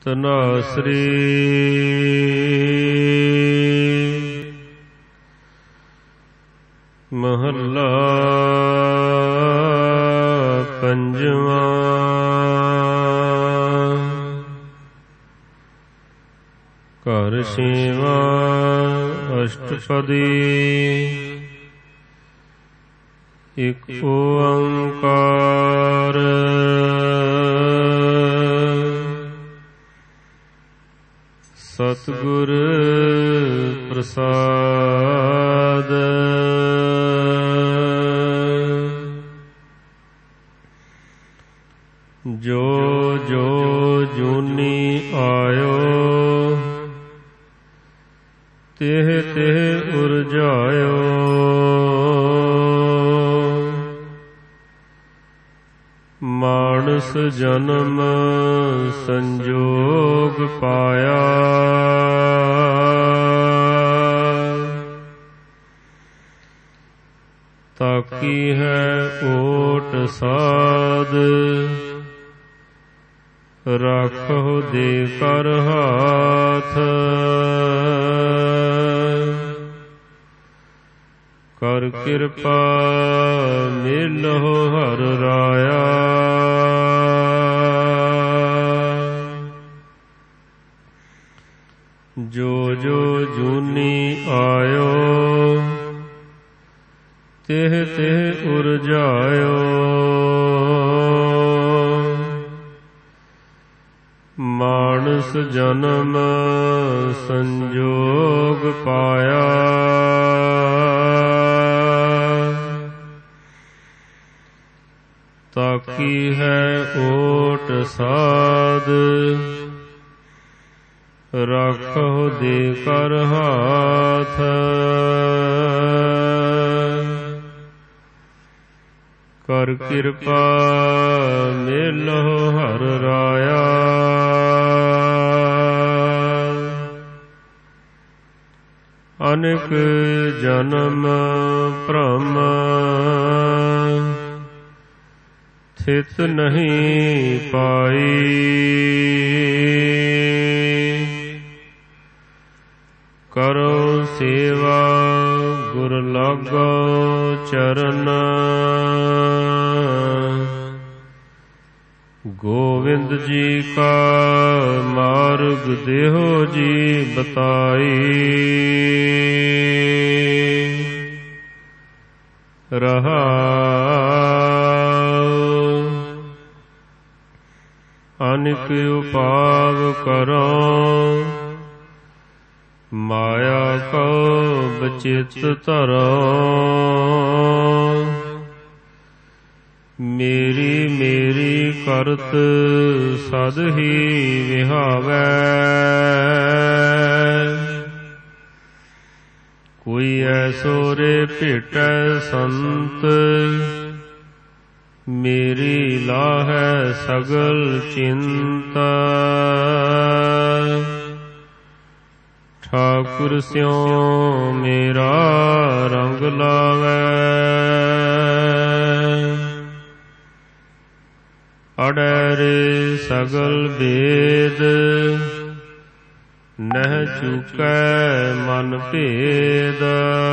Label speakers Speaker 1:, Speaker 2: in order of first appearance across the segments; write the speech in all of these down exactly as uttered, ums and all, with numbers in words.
Speaker 1: ਧਨਾਸਰੀ ਮਹੱਲਾ ਪੰਜਵਾਂ। ਘਰ ਛੇਵਾਂ ਅਸ਼ਟਪਦੀ। ਇਕ ਓੰਕਾਰ ਸਤਿਗੁਰ ਪ੍ਰਸਾਦ। ਜੋ ਜੋ ਜੂਨੀ ਆਇਓ ਤਿਹ ਤਿਹ ਉਰਜਾਇਓ। ਮਾਨਸ ਜਨਮ ਸੰਜੋਗ ਪਾਇਆ। ਤਾਕੀ ਹੈ ਓਟ ਸਾਧ ਰਾਖੋ ਦੇ ਕਰ ਹਾਥ। ਕਰ ਕਿਰਪਾ ਮਿਲਹੁ ਹਰਿ ਰਾਇਆ। ਜੋ ਜੋ ਜੂਨੀ ਆਇਓ ਤਿਹ ਤਿਹ ਉਰਜਾਇਓ। ਮਾਨਸ ਜਨਮ ਸੰਜੋਗ ਪਾਇਆ। ਤਾਕੀ ਹੈ ਓਟ ਸਾਧ ਰਾਖੋ ਦੇ ਕਰ ਹਾਥ। ਕਰ ਕਿਰਪਾ ਮਿਲਹੁ ਹਰਿ ਰਾਇਆ। ਅਨੇਕ ਜਨਮ ਭ੍ਰਮ ਥਿਤ ਨਹੀਂ ਪਾਈ। ਕਰੋ ਸੇਵਾ ਗੁਰ ਲਾਗੋ ਚਰਨ। ਗੋਵਿੰਦ ਜੀ ਕਾ ਮਾਰਗ ਦੇਹੋ ਜੀ ਬਤਾਈ। ਰਹਾਉ ਅਨੇਕ ਉਪਾਵ ਕਰੋ ਮਾਇਆ ਕੋ ਬਚਿਤ ਧਰੋ। ਮੇਰੀ ਮੇਰੀ ਕਰਤ ਸਦ ਹੀ ਵਿਹਾਵੈ। ਕੋਈ ਐਸੋ ਰੇ ਭੇਟੈ ਸੰਤ ਮੇਰੀ ਲਾਹੈ ਸਗਲ ਚਿੰਤਾ। ਠਾਕੁਰ ਸਿਉ ਮੇਰਾ ਰੰਗ ਲਾਵੈ। ਅੜੈ ਰੇ ਸਗਲ ਭੇਦ ਨਹਿ ਚੂਕੈ ਮਨ ਭੇਦ।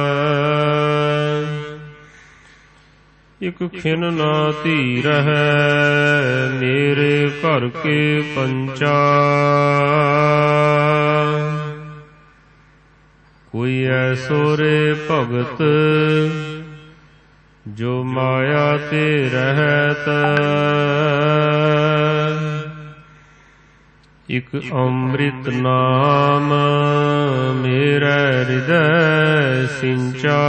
Speaker 1: ਇਕ ਖਿਨ ਨਾ ਧੀਰਹਿ ਮੇਰੇ ਘਰ ਕੇ ਪੰਚਾ। ਕੋਈ ਐਸੋ ਰੇ ਭਗਤ ਜੋ ਮਾਇਆ ਤੇ ਰਹਿਤ। ਇਕ ਅੰਮ੍ਰਿਤ ਨਾਮ ਮੇਰਾ ਹਿਰਦੈ ਸਿੰਚਾ।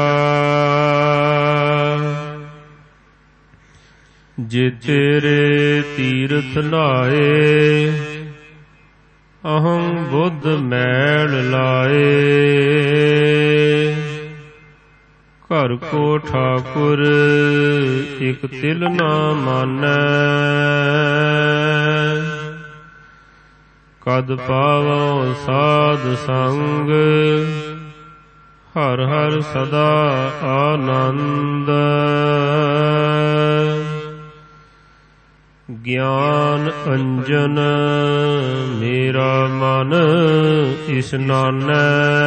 Speaker 1: ਜੇ ਤੇਰੇ ਤੀਰਥ ਨਾਏ ਅਹੰ ਬੁੱਧ ਮੈਲ ਲਾਏ। ਘਰ ਕੋ ਠਾਕੁਰ ਇਕ ਤਿਲ ਨਾ ਮਾਨੈ। ਕਦ ਪਾਵੋ ਸਾਧ ਸੰਗ ਹਰ ਹਰ ਸਦਾ ਆਨੰਦ। ਗਿਆਨ ਅੰਜਨ ਮੇਰਾ ਮਨ ਇਸਨਾਨੈ।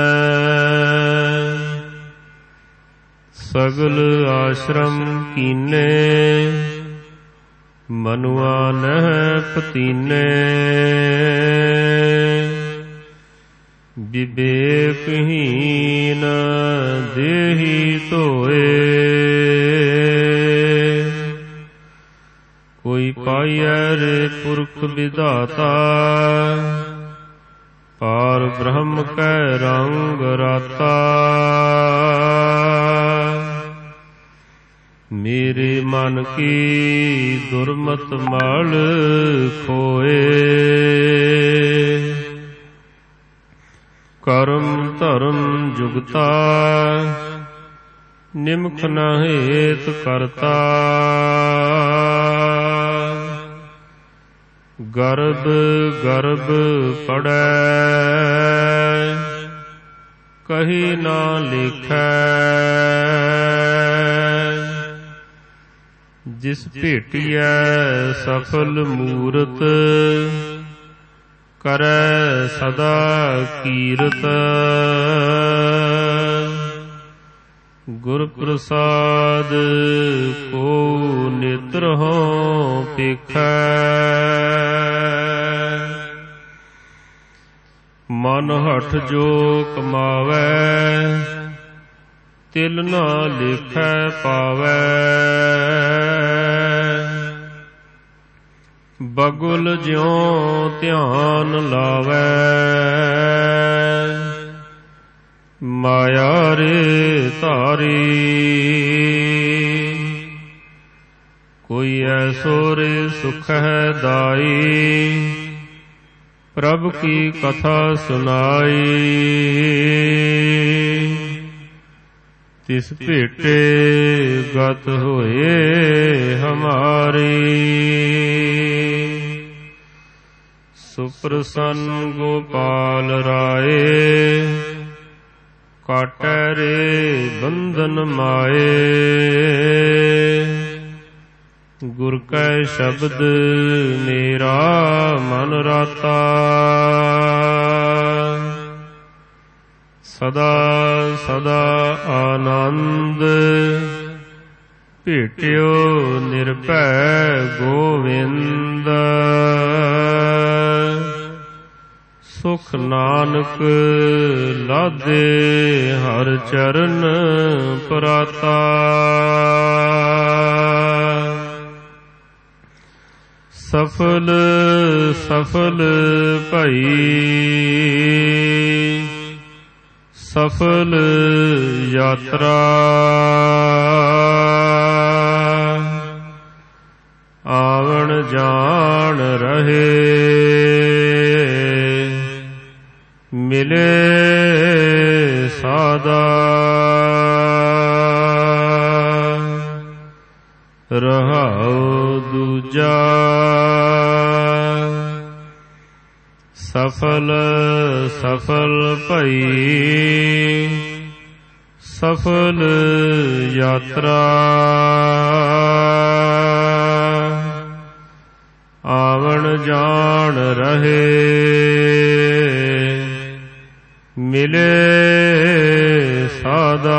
Speaker 1: ਸਗਲ ਆਸ਼ਰਮ ਕੀਨੇ ਮਨੁਆ ਨਹਿ ਪਤੀਨੇ। ਵਿਵੇਕਹੀਨ ਦੇਹੀ ਧੋਏ ਕੋਈ ਪਾਈਐ ਰੇ ਪੁਰਖ ਵਿਧਾਤਾ। ਪਾਰ ਬ੍ਰਹਮ ਕੈ ਰੰਗ ਰਾਤਾ। ਮੇਰੇ ਮਨ ਕੀ ਦੁਰਮਤ ਮਲ ਖੋਏ। ਕਰਮ ਧਰਮ ਜੁਗਤਾ ਨਿਮਖ ਨ ਹੇਤ ਕਰਤਾ। ਗਰਭ ਗਰਭ ਪੜੈ ਕਹੀ ਨਾ ਲਿਖੈ। ਜਿਸ ਭੇਟੀਐ ਸਫਲ ਮੂਰਤ ਕਰੈ ਸਦਾ ਕੀਰਤ। ਗੁਰ ਪ੍ਰਸਾਦ ਕੋ ਨੇਤਰ ਹੋਂ ਪੇਖੈ। ਮਨ ਹਠ ਜੋ ਕਮਾਵੈ ਤਿਲ ਨਾ ਲਿਖੈ ਪਾਵੈ। ਬਗੁਲ ਜਿਉ ਧਿਆਨ ਲਾਵੈ ਮਾਇਆ ਰੇ ਧਾਰੀ। ਕੋਈ ਐਸੋ ਰੇ ਸੁਖ ਹੈ ਦਾਈ ਪ੍ਰਭ ਕੀ ਕਥਾ ਸੁਨਾਈ। ਤਿਸ ਭੇਟੇ ਗਤ ਹੋਏ ਹਮਾਰੀ। ਸੁਪ੍ਰਸੰਨ ਗੋਪਾਲ ਰਾਏ ਕਾਟੈ ਰੇ ਬੰਧਨ ਮਾਏ। ਗੁਰ ਕੈ ਸ਼ਬਦ ਮੇਰਾ ਮਨ ਰਾਤਾ। ਸਦਾ ਸਦਾ ਆਨੰਦ ਭੇਟਿਓ ਨਿਰਭੈ ਗੋਵਿੰਦ। ਸੁਖ ਨਾਨਕ ਲਾਦੇ ਹਰ ਚਰਨ ਪਰਾਤਾ। ਸਫਲ ਸਫਲ ਭਈ ਸਫਲ ਯਾਤਰਾ। ਆਵਣ ਜਾਣ ਰਹੇ ਮਿਲੇ ਸਾਦਾ। ਰਹਾਉ ਦੂਜਾ ਸਫਲ ਸਫਲ ਭਈ ਸਫਲ ਯਾਤਰਾ। ਆਵਣ ਜਾਣ ਰਹੇ ਮਿਲੇ ਸਾਦਾ।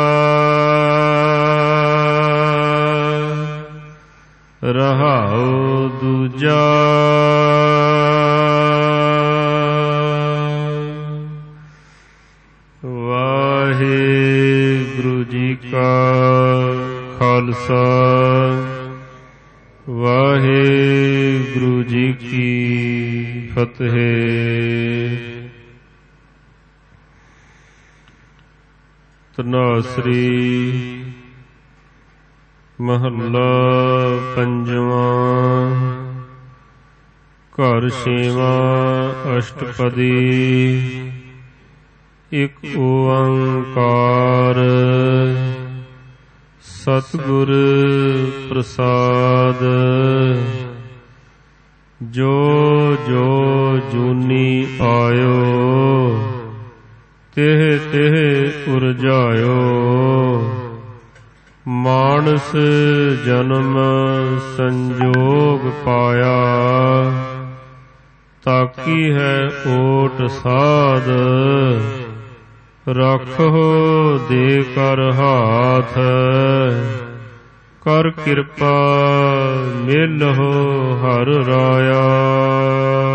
Speaker 1: ਰਹਾਉ ਦੂਜਾ ਵਾਹਿਗੁਰੂ ਜੀ ਕਾ ਖਾਲਸਾ ਵਾਹਿਗੁਰੂ ਜੀ ਕੀ ਫਤਿਹ। ਧਨਾਸਰੀ ਮਹੱਲਾ ਪੰਜਵਾਂ। ਘਰ ਛੇਵਾਂ ਅਸ਼ਟਪਦੀ। ਇਕ ਓੰਕਾਰ ਸਤਿਗੁਰ ਪ੍ਰਸਾਦ। ਜੋ ਜੋ ਜੂਨੀ ਆਇਓ ਤਿਹ ਤਿਹ ਉਰਜਾਇਓ। ਮਾਣ ਮਾਨਸ ਜਨਮ ਸੰਜੋਗ ਪਾਇਆ, ਤਾਕੀ ਹੈ ਓਟ ਸਾਧ ਰੱਖੋ ਦੇ ਕਰ ਹਾਥ, ਕਰ ਕਿਰਪਾ ਮਿਲਹੁ ਹਰ ਰਾਇਆ।